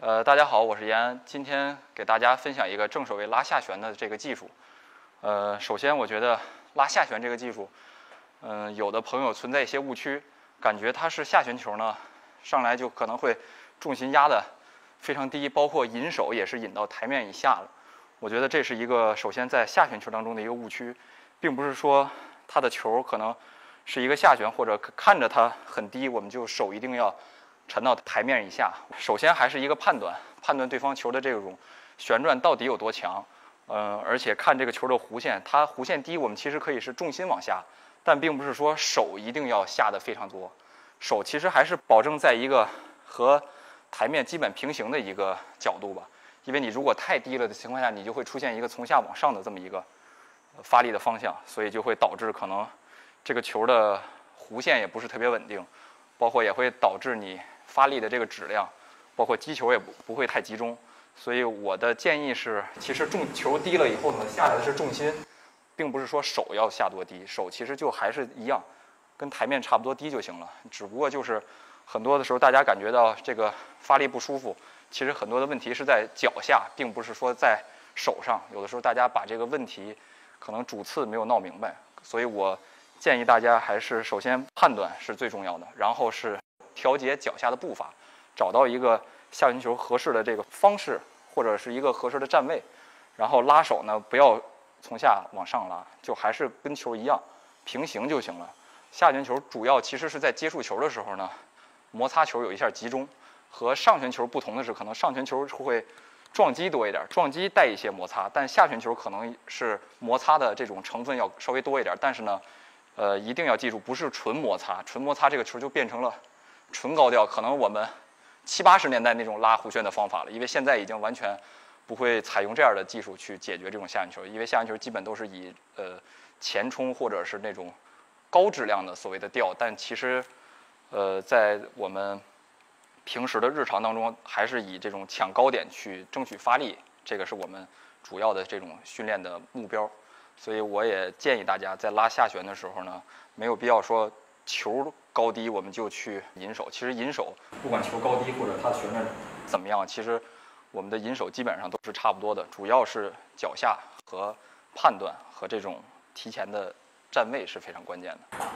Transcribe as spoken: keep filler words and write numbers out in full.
呃，大家好，我是延安，今天给大家分享一个正手位拉下旋的这个技术。呃，首先我觉得拉下旋这个技术，嗯、呃，有的朋友存在一些误区，感觉它是下旋球呢，上来就可能会重心压的非常低，包括引手也是引到台面以下了。我觉得这是一个首先在下旋球当中的一个误区，并不是说它的球可能是一个下旋，或者看着它很低，我们就手一定要沉到台面以下。首先还是一个判断，判断对方球的这种旋转到底有多强，呃，而且看这个球的弧线，它弧线低，我们其实可以是重心往下，但并不是说手一定要下的非常多，手其实还是保证在一个和台面基本平行的一个角度吧。因为你如果太低了的情况下，你就会出现一个从下往上的这么一个发力的方向，所以就会导致可能这个球的弧线也不是特别稳定，包括也会导致你发力的这个质量，包括击球也不不会太集中。所以我的建议是，其实重球低了以后呢，下来的是重心，并不是说手要下多低，手其实就还是一样，跟台面差不多低就行了。只不过就是很多的时候大家感觉到这个发力不舒服，其实很多的问题是在脚下，并不是说在手上。有的时候大家把这个问题可能主次没有闹明白，所以我建议大家还是首先判断是最重要的，然后是调节脚下的步伐，找到一个下旋球合适的这个方式，或者是一个合适的站位，然后拉手呢不要从下往上拉，就还是跟球一样平行就行了。下旋球主要其实是在接触球的时候呢，摩擦球有一下集中，和上旋球不同的是，可能上旋球会撞击多一点，撞击带一些摩擦，但下旋球可能是摩擦的这种成分要稍微多一点，但是呢，呃，一定要记住，不是纯摩擦，纯摩擦这个球就变成了纯高调，可能我们七八十年代那种拉弧旋的方法了，因为现在已经完全不会采用这样的技术去解决这种下旋球，因为下旋球基本都是以呃前冲或者是那种高质量的所谓的调，但其实呃在我们平时的日常当中，还是以这种抢高点去争取发力，这个是我们主要的这种训练的目标。所以我也建议大家在拉下旋的时候呢，没有必要说球高低我们就去引手。其实引手不管球高低或者它的旋转怎么样，其实我们的引手基本上都是差不多的，主要是脚下和判断和这种提前的站位是非常关键的。